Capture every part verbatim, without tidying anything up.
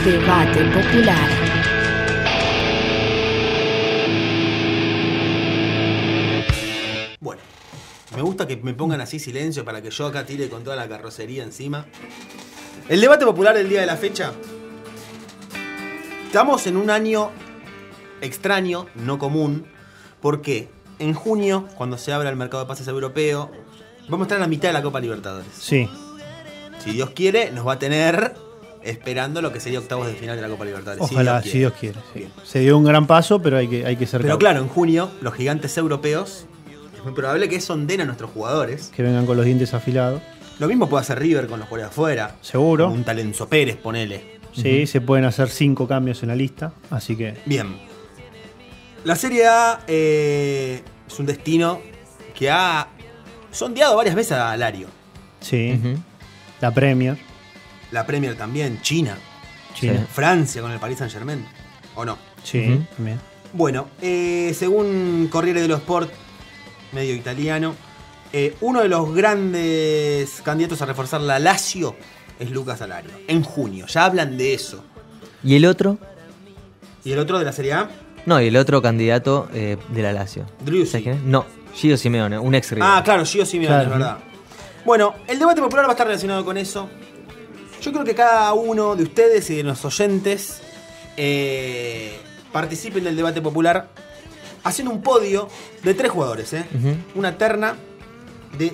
Debate popular. Bueno, me gusta que me pongan así silencio para que yo acá tire con toda la carrocería encima. El debate popular del día de la fecha. Estamos en un año extraño, no común, porque en junio, cuando se abra el mercado de pases europeo, vamos a estar en la mitad de la Copa Libertadores. Sí. Si Dios quiere, nos va a tener esperando lo que sería octavos de final de la Copa Libertadores. Ojalá, si si Dios Dios quiere. quiere. Sí. Se dio un gran paso, pero hay que, hay que ser Pero cautos. claro, en junio, los gigantes europeos, es muy probable que sonden a nuestros jugadores. Que vengan con los dientes afilados. Lo mismo puede hacer River con los jugadores de afuera. Seguro. Como un Talenzo Pérez, ponele. Sí, uh-huh. Se pueden hacer cinco cambios en la lista, así que... Bien. La Serie A eh, es un destino que ha sondeado varias veces a Alario. Sí. Uh-huh. La Premier. La Premier también. China. China. Sí. Francia con el Paris Saint-Germain. ¿O no? Sí, uh-huh. también. Bueno, eh, según Corriere dello Sport, medio italiano, eh, uno de los grandes candidatos a reforzar la Lazio es Lucas Alario. En junio. Ya hablan de eso. ¿Y el otro? ¿Y el otro de la Serie A? No, y el otro candidato eh, de la Lazio. Driussi. ¿Sabes quién es? No, Gio Simeone, un ex rival. Ah, claro, Gio Simeone, claro. Es verdad. Bueno, el debate popular va a estar relacionado con eso. Yo creo que cada uno de ustedes y de los oyentes eh, participen del debate popular haciendo un podio de tres jugadores, ¿eh? Uh-huh. Una terna de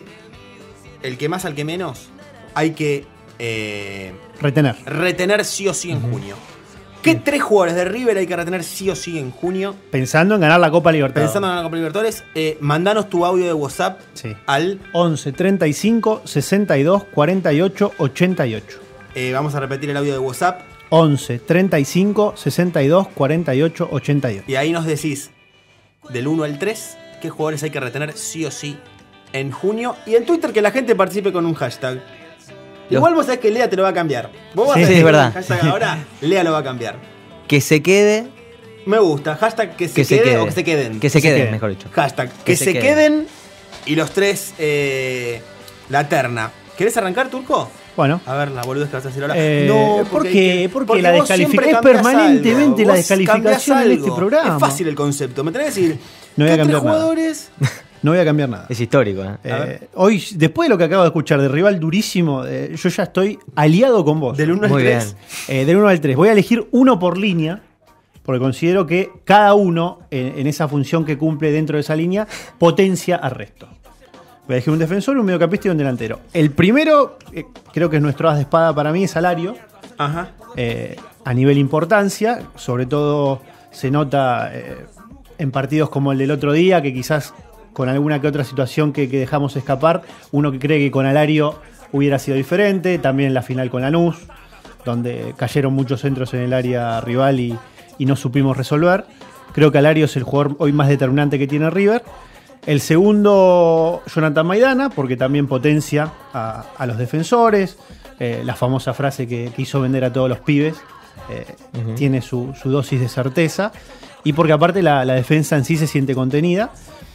el que más al que menos hay que eh, retener. Retener sí o sí en uh-huh. junio. ¿Qué sí. tres jugadores de River hay que retener sí o sí en junio? Pensando en ganar la Copa Libertadores. Pensando en ganar la Copa Libertadores, eh, mandanos tu audio de WhatsApp sí. al once, treinta y cinco, sesenta y dos, cuarenta y ocho, ochenta y ocho. Eh, vamos a repetir el audio de WhatsApp. once, treinta y cinco, sesenta y dos, cuarenta y ocho, ochenta y ocho. Y ahí nos decís, del uno al tres, qué jugadores hay que retener sí o sí en junio. Y en Twitter que la gente participe con un hashtag. Los... Igual vos sabés que Lea te lo va a cambiar. Vos vas sí, a sí, es verdad. Hashtag ahora, Lea lo va a cambiar. Que se quede. Me gusta. Hashtag que se, que quede, se quede o que se queden. Que se, que se queden, queden, mejor dicho. Hashtag que, que se, se queden. queden. Y los tres, eh, la terna. ¿Querés arrancar, Turco? Bueno. A ver, la boludez que vas a decir ahora. Eh, no, ¿por qué? Que, porque, porque la descalificación es permanentemente algo. la descalificación en este programa. Es fácil el concepto. ¿Me tenés que decir? No voy a cambiar tres jugadores? No voy a cambiar nada. Es histórico, ¿eh? eh hoy, después de lo que acabo de escuchar de rival durísimo, eh, yo ya estoy aliado con vos. Del uno al tres. Eh, del uno al tres. Voy a elegir uno por línea, porque considero que cada uno, en, en esa función que cumple dentro de esa línea, potencia al resto. Voy a elegir un defensor, un mediocampista y un delantero. El primero, eh, creo que es nuestro as de espada para mí, es Alario. Ajá. Eh, a nivel importancia, sobre todo se nota eh, en partidos como el del otro día, que quizás con alguna que otra situación que, que dejamos escapar, uno que cree que con Alario hubiera sido diferente, también la final con Lanús, donde cayeron muchos centros en el área rival y, y no supimos resolver. Creo que Alario es el jugador hoy más determinante que tiene River. El segundo, Jonathan Maidana, porque también potencia a, a los defensores, eh, la famosa frase que, que hizo vender a todos los pibes, eh, uh-huh. tiene su, su dosis de certeza, y porque aparte la, la defensa en sí se siente contenida.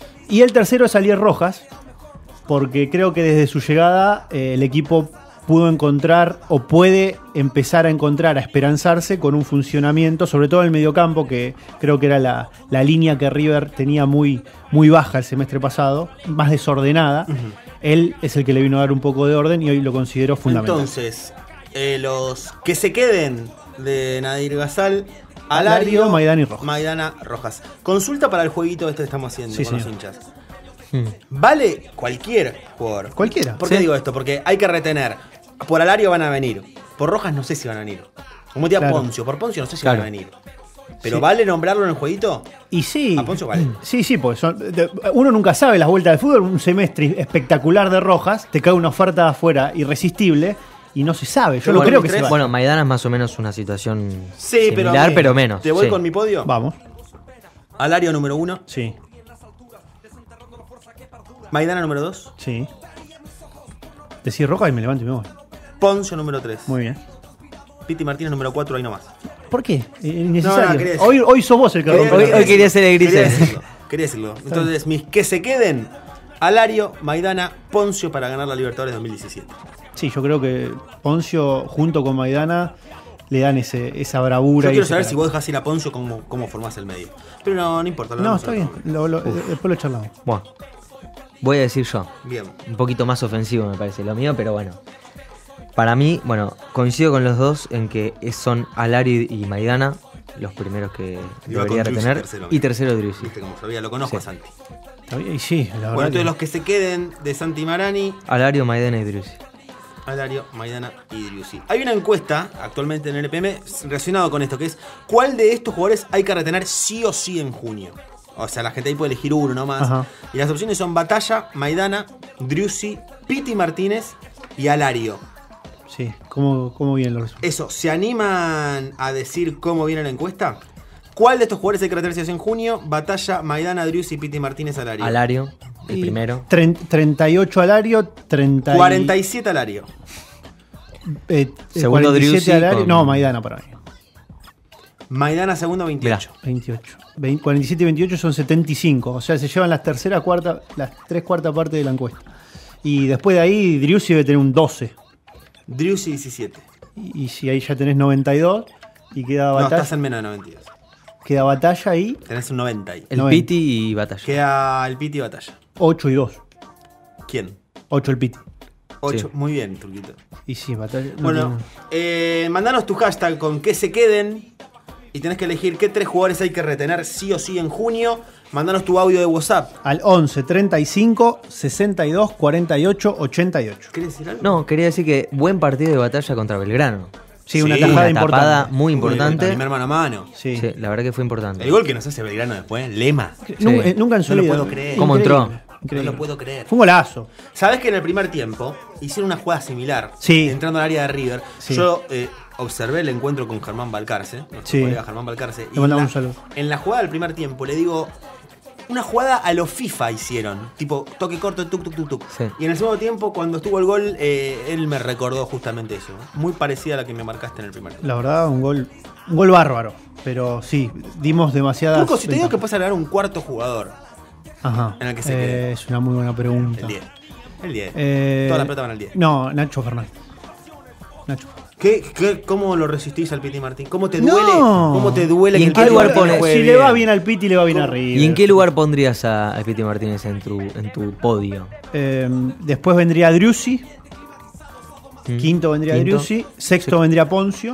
Y el tercero es Alier Rojas, porque creo que desde su llegada eh, el equipo pudo encontrar o puede empezar a encontrar, a esperanzarse con un funcionamiento, sobre todo en el mediocampo, que creo que era la, la línea que River tenía muy, muy baja el semestre pasado, más desordenada. Uh-huh. Él es el que le vino a dar un poco de orden y hoy lo considero fundamental. Entonces, eh, los que se queden de Nadir Gazal, Alario, Maidana y Rojas. Maidana Rojas. Consulta para el jueguito este que estamos haciendo sí, con señor. los hinchas. Hmm. ¿Vale cualquier jugador? Cualquiera. ¿Por qué ¿Sí? digo esto? Porque hay que retener. Por Alario van a venir. Por Rojas no sé si van a venir. Como te claro. Poncio. Por Poncio no sé si claro. van a venir. ¿Pero sí. vale nombrarlo en el jueguito? Y sí. A Poncio vale. Sí, sí, pues son, de, uno nunca sabe las vueltas del fútbol. Un semestre espectacular de Rojas, te cae una oferta de afuera irresistible y no se sabe. Yo bueno, no creo que se vaya. Bueno, Maidana es más o menos una situación sí, similar, pero, pero menos. ¿Te voy sí. con mi podio? Vamos. Alario número uno. Sí. Maidana número dos. Sí. Decís Rojas y me levanto y me voy. Poncio número tres. Muy bien. Piti Martínez número cuatro, ahí nomás. ¿Por qué? Innecesario. No, no, hoy, hoy sos vos el que rompe. Hoy, hoy quería ser el gris. Quería decirlo. Quería decirlo. Entonces, mis que se queden: Alario, Maidana, Poncio para ganar la Libertadores dos mil diecisiete. Sí, yo creo que Poncio junto con Maidana le dan ese, esa bravura. Yo y quiero ese saber carácter. si vos dejás ir a Poncio cómo, cómo formás el medio. Pero no, no importa. Lo No, vemos está en bien. otro momento. Lo- lo- después lo charlamos. Bueno, voy a decir yo. Bien. Un poquito más ofensivo me parece lo mío, pero bueno. Para mí, bueno, coincido con los dos en que es- son Alario y Maidana los primeros que Iba debería con Driussi retener. tercero, y tercero Driussi. Viste cómo sabía, lo conozco Sí. a Santi. Está bien, Y sí, la verdad. Bueno, entonces que- los que se queden de Santi Marani, Alario, Maidana y Driussi. Alario, Maidana y Driussi. Hay una encuesta actualmente en el L P M relacionado con esto, que es ¿cuál de estos jugadores hay que retener sí o sí en junio? O sea, la gente ahí puede elegir uno nomás. Ajá. Y las opciones son Batalla, Maidana, Driussi, Piti Martínez y Alario. Sí, ¿cómo, cómo vienen los resultados? Eso, ¿se animan a decir cómo viene la encuesta? ¿Cuál de estos jugadores hay que retener sí o sí en junio? Batalla, Maidana, Driussi, Piti Martínez, Alario. Alario, el Y primero. tren- treinta y ocho Alario, treinta y- cuarenta y siete Alario. eh, Segundo cuarenta y siete Driussi Alario. con- No, Maidana para mí. Maidana segundo, veintiocho. veintiocho. veinte, cuarenta y siete y veintiocho son setenta y cinco. O sea, se llevan las terceras, cuarta, las tres cuartas partes de la encuesta. Y después de ahí, Driussi debe tener un doce. Driussi diecisiete. Y, y si ahí ya tenés noventa y dos, y queda No, batalla, estás en menos de noventa y dos. queda batalla ahí, Tenés un noventa ahí. El noventa. Piti y Batalla. Queda el Piti y Batalla. ocho y dos. ¿Quién? ocho el Piti. ocho. Sí. Muy bien, Turquito. Y sí, batalla. no Bueno, tiene- eh, mandanos tu hashtag con que se queden. Y tenés que elegir qué tres jugadores hay que retener sí o sí en junio. Mandanos tu audio de WhatsApp. Al once, treinta y cinco, sesenta y dos, cuarenta y ocho, ochenta y ocho. ¿Querés decir algo? No, quería decir que buen partido de Batalla contra Belgrano. Sí, una Sí, tajada una importante. tapada muy Uy, importante. primer mano a mano. Sí. Sí, la verdad que fue importante. El gol que nos hace Belgrano después, Lema. Nunca, Sí. eh, nunca en su No lo vida. puedo creer. ¿Cómo entró? Increíble. No lo puedo creer. Fue un golazo. ¿Sabés que en el primer tiempo hicieron una jugada similar? Sí. Entrando al área de River. Sí. Yo eh, observé el encuentro con Germán Balcarce, nuestro Sí. colega Germán Balcarce. Le mandamos la- un saludo. En la jugada del primer tiempo le digo, una jugada a lo FIFA hicieron. Tipo, toque corto, tuk, tuk, tuk, tuk. Sí. Y en el segundo tiempo, cuando estuvo el gol, eh, él me recordó justamente eso. Muy parecida a la que me marcaste en el primer tiempo. La verdad, un gol, un gol bárbaro. Pero sí, dimos demasiadas. Turco, si te digo que ventajas. puedes agregar un cuarto jugador, Ajá. en el que se Eh, quede. es una muy buena pregunta. el diez. El diez. Eh, Toda la pelota van al diez. No, Nacho Fernández. Nacho. ¿Qué, qué, ¿Cómo lo resistís al Piti Martín? ¿Cómo te duele? No. ¿Cómo te duele ¿Y que en el qué Piti lugar Martín pone- juegue Si le va bien al Piti, le va bien a River. ¿Y en qué lugar pondrías a, a Piti Martínez en tu, en tu podio? Eh, después vendría Driussi. Mm. Quinto vendría Quinto. Driussi. Sexto vendría Poncio.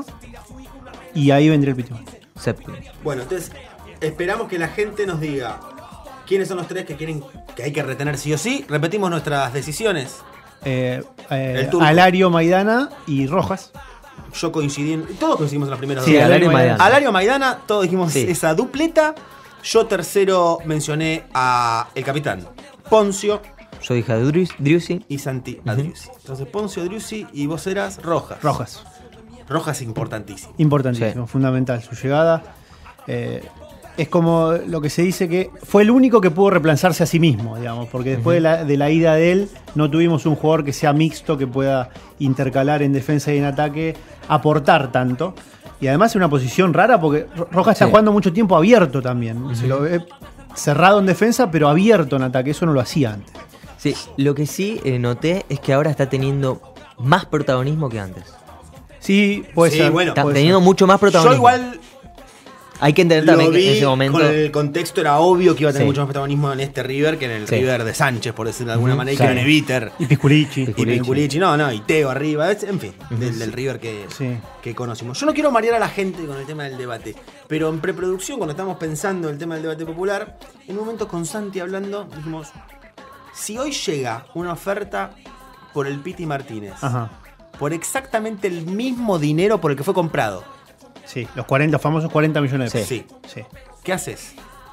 Y ahí vendría el Piti Martínez. Séptimo. Bueno, entonces esperamos que la gente nos diga quiénes son los tres que quieren que hay que retener sí o sí. Repetimos nuestras decisiones. Eh, eh, El Turco. Alario, Maidana y Rojas. Yo coincidí en, todos coincidimos en las primeras Sí, dos. Alario y Maidana. Maidana. Alario Maidana, todos dijimos Sí. esa dupleta. Yo tercero mencioné a el capitán Poncio Yo dije a Drius- Driussi. y Santi Adriussi. Entonces Poncio, Driussi y vos eras Rojas. Rojas. Rojas importantísimo. Importantísimo, Sí. fundamental su llegada. Eh, es como lo que se dice que fue el único que pudo reemplazarse a sí mismo, digamos, porque después de, la, de la ida de él no tuvimos un jugador que sea mixto, que pueda intercalar en defensa y en ataque, aportar tanto. Y además es una posición rara porque Ro- Rojas está Sí. jugando mucho tiempo abierto también. Se lo ve cerrado en defensa, pero abierto en ataque. Eso no lo hacía antes. Sí, lo que sí eh, noté es que ahora está teniendo más protagonismo que antes. Sí, puede Sí, ser. bueno. Está puede teniendo ser. mucho más Yo protagonismo. igual Hay que entender lo también que vi en ese momento. con el contexto era obvio que iba a tener Sí. mucho más protagonismo en este River que en el Sí. River de Sánchez, por decirlo de alguna Ujú, manera, y sí. que en el Eviter. Y Pisculichi. Y Piculichi, no, no, y Teo arriba, es- en fin, del, del River que, Sí. que conocimos. Yo no quiero marear a la gente con el tema del debate, pero en preproducción, cuando estábamos pensando en el tema del debate popular, en un momento con Santi hablando, dijimos, si hoy llega una oferta por el Piti Martínez, Ajá. por exactamente el mismo dinero por el que fue comprado, Sí, los cuarenta, los famosos cuarenta millones de pesos. sí. Sí. ¿qué haces?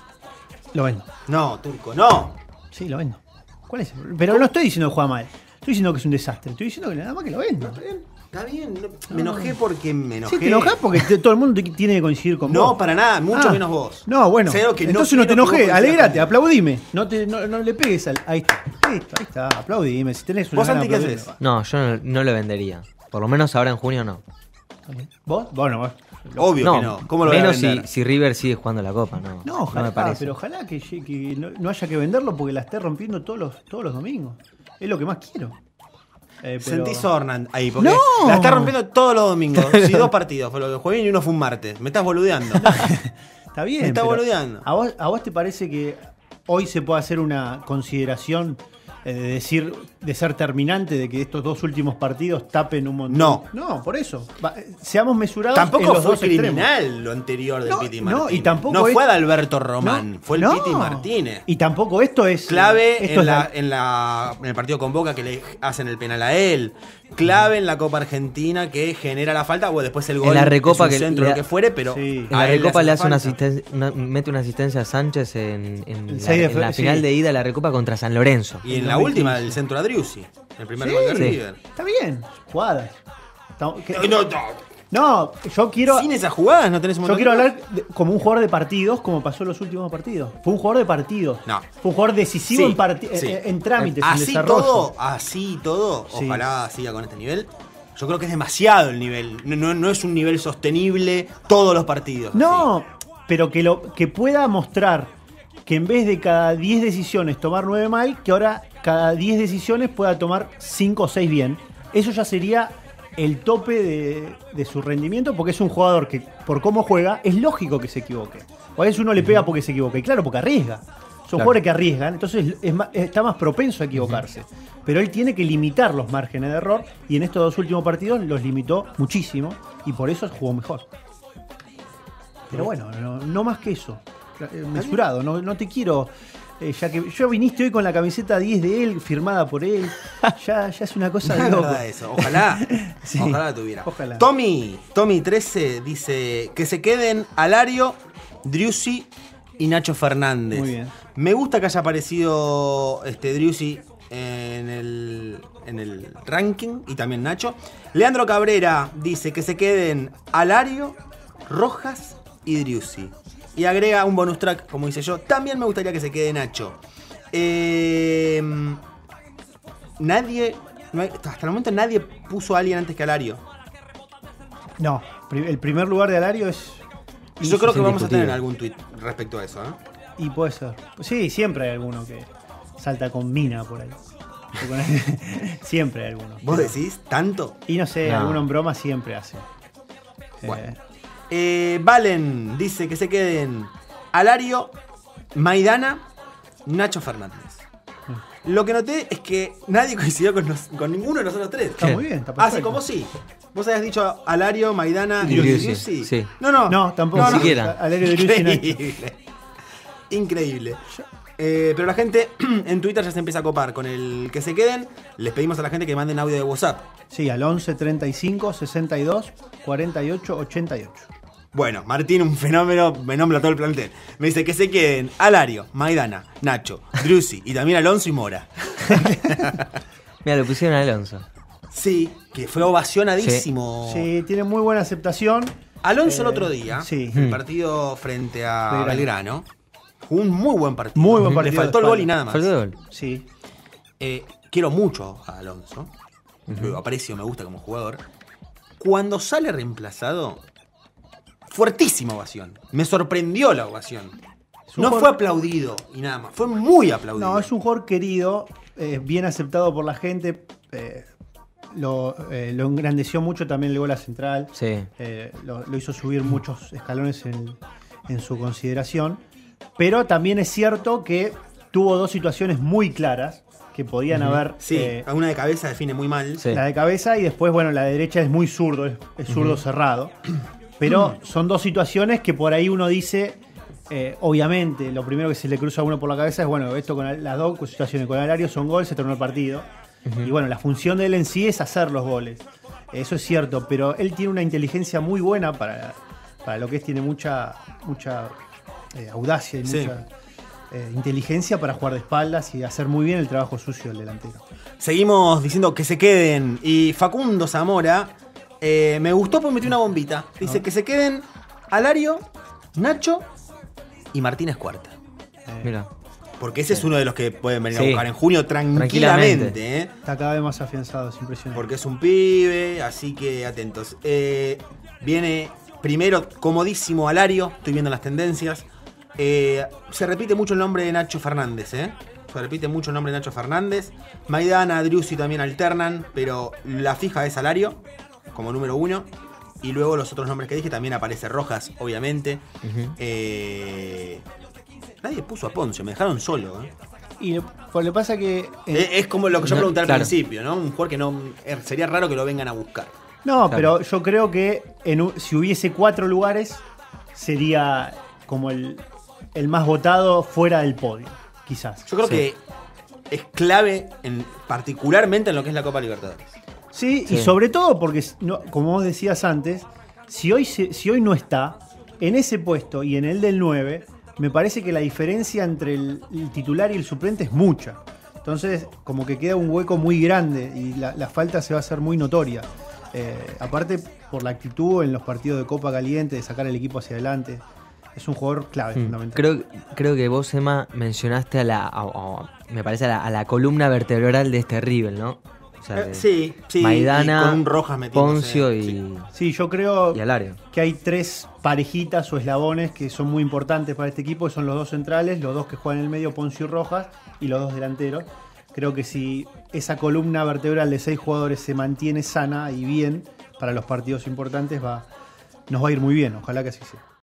Lo vendo. No, Turco, no. Sí, lo vendo. ¿Cuál es? Pero no estoy diciendo que juega mal. Estoy diciendo que es un desastre. Estoy diciendo que nada más que lo vendo. Está bien, no- me enojé porque me enojé. Sí, te enojas porque te- todo el mundo te- tiene que coincidir con No, vos. para nada, mucho Ah. menos vos. No, bueno. Sé lo que Entonces no, te quiero que enojé. vos Alegrate, coincidas aplaudime. No, te, no, no le pegues al. Ahí está. Listo, ahí está. Aplaudime. Si tenés una ¿Vos, gana Santi, de qué aplaudir, haces? No, yo no, no lo vendería. Por lo menos ahora en junio no. ¿Vos? Bueno, vos. Obvio no, que no. ¿Cómo lo voy a menos si, vender? si River sigue jugando la Copa, no. No, ojalá, me parece. pero ojalá que, llegue- que no, no haya que venderlo porque la esté rompiendo todos los, todos los domingos. Es lo que más quiero. Eh, pero... Sentí Sornan ahí, porque ¡No! la está rompiendo todos los domingos. Sí, dos partidos, fue lo que jugué y uno fue un martes. Me estás boludeando. Está bien. Me está pero boludeando. ¿a vos, ¿A vos te parece que hoy se puede hacer una consideración eh, de decir, de ser terminante, de que estos dos últimos partidos tapen un montón? No. No, por eso. Va, seamos mesurados. Tampoco en los fue dos criminal extremos. lo anterior del No, Piti no, Martínez. y tampoco no es- fue Adalberto Román, No, fue el no. Piti Martínez. Y tampoco esto es. Clave esto en, es la, en, la, en el partido con Boca que le hacen el penal a él. Clave en la Copa Argentina que genera la falta. O después el gol En la Recopa es un que centro, le lo da- que fuere, pero Sí. En a la él Recopa hace le hace una falta. asistencia, una- mete una asistencia a Sánchez en, en El la, seis de en la fe- final sí. de ida de la Recopa contra San Lorenzo. Y en En la dos mil última quince. del centro a Driussi. El primer Sí. gol de Sí. River. Está bien. Jugadas. Estamos- que- No, no, No, yo quiero. sin esas jugadas no tenés un Yo montón quiero de- hablar de- como un jugador de partidos, como pasó en los últimos partidos. Fue un jugador de partidos. No. Fue un jugador decisivo Sí, en, parti- sí. en, en trámites, en Así desarrollo. todo, así todo, Sí. ojalá siga con este nivel. Yo creo que es demasiado el nivel. No, no, no es un nivel sostenible todos los partidos. No, pero que, lo, que pueda mostrar que en vez de cada diez decisiones tomar nueve mal, que ahora cada diez decisiones pueda tomar cinco o seis bien. Eso ya sería el tope de, de su rendimiento, porque es un jugador que, por cómo juega, es lógico que se equivoque. O a veces uno le pega porque se equivoca, y claro, porque arriesga. Son Claro. jugadores que arriesgan, entonces es más- está más propenso a equivocarse. Pero él tiene que limitar los márgenes de error, y en estos dos últimos partidos los limitó muchísimo, y por eso jugó mejor. Pero bueno, no, no más que eso. Eh, Mesurado, no, no te quiero. eh, ya que yo viniste hoy con la camiseta diez de él, firmada por él. Ya, ya es una cosa No de es loco. verdad eso. Ojalá. Sí. Ojalá la tuviera. Ojalá. Tommy, Tommy trece dice que se queden Alario, Driussi y Nacho Fernández. Muy bien. Me gusta que haya aparecido este Driussi en el, en el ranking y también Nacho. Leandro Cabrera dice que se queden Alario, Rojas y Driussi. Y agrega un bonus track, como dice yo. También me gustaría que se quede Nacho. Eh, nadie, no hay- hasta el momento nadie puso a alguien antes que Alario. No, pri- el primer lugar de Alario es. Y yo creo que vamos a indiscutible. tener algún tuit respecto a eso. ¿eh? Y puede ser. Sí, siempre hay alguno que salta con mina por ahí. O con- siempre hay alguno. ¿Vos decís tanto? Y no sé, No. alguno en broma siempre hace. Bueno. Eh, Eh, Valen dice que se queden Alario, Maidana, Nacho Fernández. Lo que noté es que nadie coincidió con, nos- con ninguno de nosotros tres. está muy bien, está Ah, perfecto. sí, como sí. Vos habías dicho Alario, Maidana y Driussi, Driussi. sí. No, no. No, tampoco. Ni siquiera. Alario de Driussi, Nacho. Increíble. Increíble. Eh, pero la gente en Twitter ya se empieza a copar con el que se queden. Les pedimos a la gente que manden audio de WhatsApp. Sí, al once treinta y cinco sesenta y dos cuarenta y ocho ochenta y ocho. Bueno, Martín, un fenómeno, me nombra todo el plantel. Me dice que se queden Alario, Maidana, Nacho, Driussi y también Alonso y Mora. Mira, lo pusieron a Alonso. Sí, que fue ovacionadísimo. Sí, tiene muy buena aceptación. Alonso el Eh, otro día, sí. el partido frente a Belgrano. Belgrano, jugó un muy buen partido. Muy buen partido Le faltó de el gol y espalda. nada más. Faltó el gol. Sí. Eh, quiero mucho a Alonso. Lo aprecio, me gusta como jugador. Cuando sale reemplazado, fuertísima ovación. Me sorprendió la ovación. Es un No jugador- fue aplaudido y nada más. Fue muy aplaudido. No, es un jugador querido, eh, bien aceptado por la gente. eh, lo, eh, lo engrandeció mucho también el gol a central. Sí. Eh, lo, lo hizo subir muchos escalones en, en su consideración. Pero también es cierto que tuvo dos situaciones muy claras que podían haber. Sí, eh, una de cabeza define muy mal. Sí. La de cabeza y después, bueno, la de derecha es muy zurdo, es, es zurdo cerrado. Pero son dos situaciones que por ahí uno dice, eh, obviamente, lo primero que se le cruza a uno por la cabeza es, bueno, esto con el- las dos situaciones con Alario son gol, se terminó el partido. Y bueno, la función de él en sí es hacer los goles. Eso es cierto, pero él tiene una inteligencia muy buena para, para lo que es, tiene mucha, mucha eh, audacia y Sí. mucha eh, inteligencia para jugar de espaldas y hacer muy bien el trabajo sucio del delantero. Seguimos diciendo que se queden. Y Facundo Zamora, eh, me gustó porque metió una bombita. Dice que se queden Alario, Nacho y Martínez Cuarta. Mira. Porque ese es uno de los que pueden venir a Sí. buscar en junio tranquilamente. Tranquilamente. ¿eh? Está cada vez más afianzado, es impresionante. Porque es un pibe, así que atentos. Eh, viene primero comodísimo Alario, estoy viendo las tendencias. Eh, se repite mucho el nombre de Nacho Fernández, ¿eh? Se repite mucho el nombre de Nacho Fernández. Maidana, Driussi también alternan, pero la fija es Alario, como número uno. Y luego los otros nombres que dije, también aparece Rojas, obviamente. Uh-huh. Eh, nadie puso a Poncio, me dejaron solo. ¿eh? Y pues, le pasa que... Eh, es como lo que yo no, pregunté al claro. principio, ¿no? Un jugador que no... Sería raro que lo vengan a buscar. No, claro. pero yo creo que en, si hubiese cuatro lugares, sería como el, el más votado fuera del podio, quizás. Yo creo sí. que es clave, en, particularmente en lo que es la Copa Libertadores. Sí, sí, y sobre todo porque, no, como vos decías antes, si hoy, se, si hoy no está, en ese puesto y en el del nueve, me parece que la diferencia entre el, el titular y el suplente es mucha. Entonces, como que queda un hueco muy grande y la, la falta se va a hacer muy notoria. Eh, aparte, por la actitud en los partidos de Copa Caliente, de sacar el equipo hacia adelante. Es un jugador clave, mm. fundamental. Creo, creo que vos, Emma, mencionaste a la, a, a, me parece, a la, a la columna vertebral de este River, ¿no? O sea, eh, sí, sí. Maidana, y con un Rojas Poncio y... Sí. sí, yo creo y Alario. Que hay tres parejitas o eslabones que son muy importantes para este equipo, que son los dos centrales, los dos que juegan en el medio, Poncio y Rojas, y los dos delanteros. Creo que si esa columna vertebral de seis jugadores se mantiene sana y bien para los partidos importantes, va, nos va a ir muy bien. Ojalá que así sea.